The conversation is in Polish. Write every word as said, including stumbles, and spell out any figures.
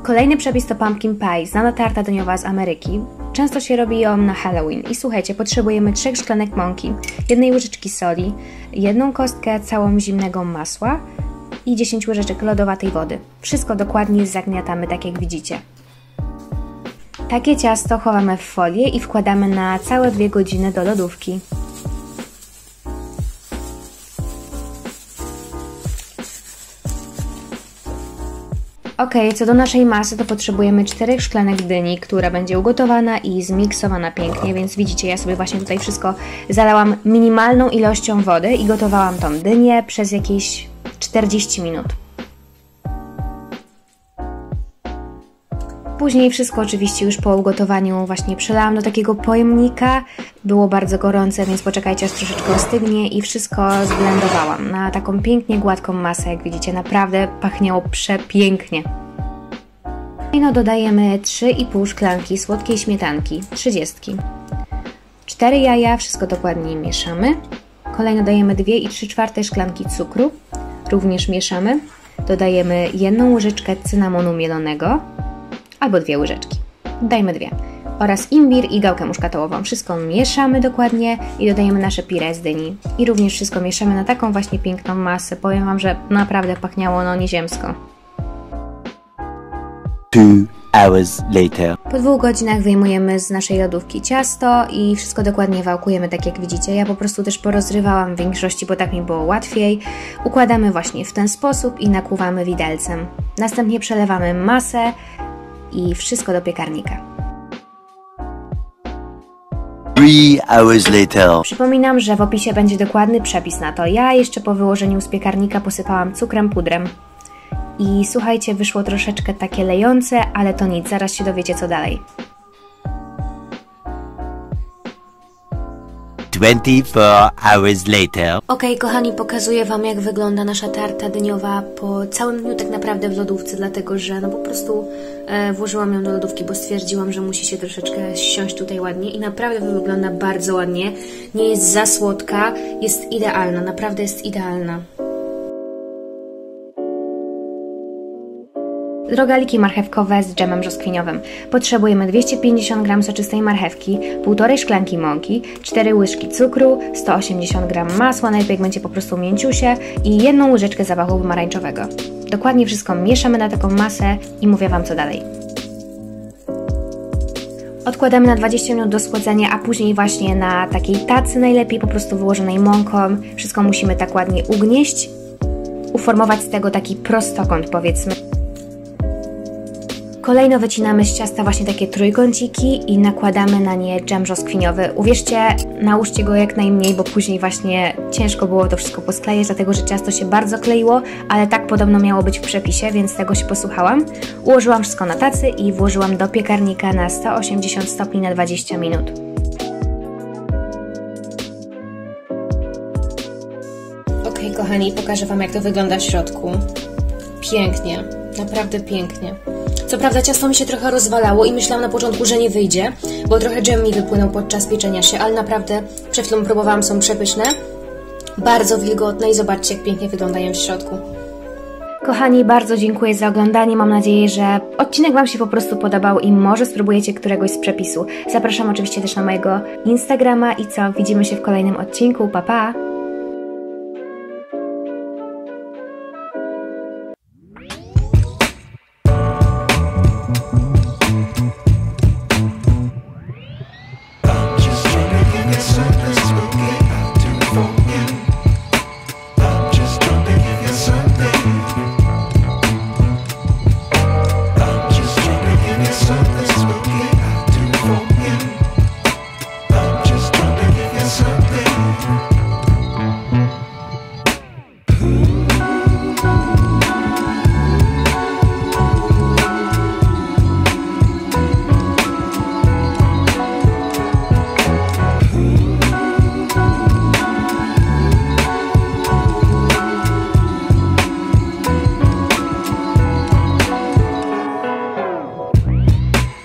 Kolejny przepis to pumpkin pie, znana tarta dyniowa z Ameryki. Często się robi ją na Halloween i słuchajcie, potrzebujemy trzech szklanek mąki, jednej łyżeczki soli, jedną kostkę całą zimnego masła i dziesięć łyżeczek lodowatej wody. Wszystko dokładnie zagniatamy, tak jak widzicie. Takie ciasto chowamy w folię i wkładamy na całe dwie godziny do lodówki. Ok, co do naszej masy, to potrzebujemy czterech szklanek dyni, która będzie ugotowana i zmiksowana pięknie, więc widzicie, ja sobie właśnie tutaj wszystko zalałam minimalną ilością wody i gotowałam tą dynię przez jakieś czterdzieści minut. Później wszystko oczywiście już po ugotowaniu właśnie przelałam do takiego pojemnika. Było bardzo gorące, więc poczekajcie, aż troszeczkę ostygnie i wszystko zblendowałam na taką pięknie gładką masę, jak widzicie. Naprawdę pachniało przepięknie. I no dodajemy trzy i pół szklanki słodkiej śmietanki, trzydziestki. cztery jaja, wszystko dokładnie mieszamy. Kolejno dajemy dwie i trzy czwarte szklanki cukru, również mieszamy. Dodajemy jedną łyżeczkę cynamonu mielonego, albo dwie łyżeczki. Dajmy dwie. Oraz imbir i gałkę muszkatołową. Wszystko mieszamy dokładnie i dodajemy nasze pire z dyni. I również wszystko mieszamy na taką właśnie piękną masę. Powiem Wam, że naprawdę pachniało no nieziemsko. Two hours later. Po dwóch godzinach wyjmujemy z naszej lodówki ciasto i wszystko dokładnie wałkujemy, tak jak widzicie. Ja po prostu też porozrywałam w większości, bo tak mi było łatwiej. Układamy właśnie w ten sposób i nakłuwamy widelcem. Następnie przelewamy masę i wszystko do piekarnika. Three hours later. Przypominam, że w opisie będzie dokładny przepis na to. Ja jeszcze po wyłożeniu z piekarnika posypałam cukrem pudrem. I słuchajcie, wyszło troszeczkę takie lejące, ale to nic, zaraz się dowiecie co dalej. twenty-four hours later. Ok, kochani, pokazuję Wam, jak wygląda nasza tarta dyniowa po całym dniu tak naprawdę w lodówce, dlatego że no po prostu e, włożyłam ją do lodówki, bo stwierdziłam, że musi się troszeczkę ściąć tutaj ładnie i naprawdę wygląda bardzo ładnie. Nie jest za słodka, jest idealna, naprawdę jest idealna. Rogaliki marchewkowe z dżemem brzoskwiniowym. Potrzebujemy dwieście pięćdziesiąt gramów soczystej marchewki, półtorej szklanki mąki, cztery łyżki cukru, sto osiemdziesiąt gramów masła, najlepiej jak będzie po prostu mięciusie i jedną łyżeczkę zapachu pomarańczowego. Dokładnie wszystko mieszamy na taką masę i mówię Wam co dalej. Odkładamy na dwadzieścia minut do schłodzenia, a później właśnie na takiej tacy najlepiej po prostu wyłożonej mąką. Wszystko musimy tak ładnie ugnieść, uformować z tego taki prostokąt, powiedzmy. Kolejno wycinamy z ciasta właśnie takie trójkąciki i nakładamy na nie dżem brzoskwiniowy. Uwierzcie, nałóżcie go jak najmniej, bo później właśnie ciężko było to wszystko posklejać, dlatego że ciasto się bardzo kleiło, ale tak podobno miało być w przepisie, więc tego się posłuchałam. Ułożyłam wszystko na tacy i włożyłam do piekarnika na sto osiemdziesiąt stopni na dwadzieścia minut. Ok, kochani, pokażę Wam, jak to wygląda w środku. Pięknie, naprawdę pięknie. Co prawda ciasto mi się trochę rozwalało i myślałam na początku, że nie wyjdzie, bo trochę dżem mi wypłynął podczas pieczenia się, ale naprawdę przed chwilą próbowałam, są przepyszne, bardzo wilgotne i zobaczcie, jak pięknie wyglądają w środku. Kochani, bardzo dziękuję za oglądanie, mam nadzieję, że odcinek Wam się po prostu podobał i może spróbujecie któregoś z przepisu. Zapraszam oczywiście też na mojego Instagrama i co, widzimy się w kolejnym odcinku, pa pa!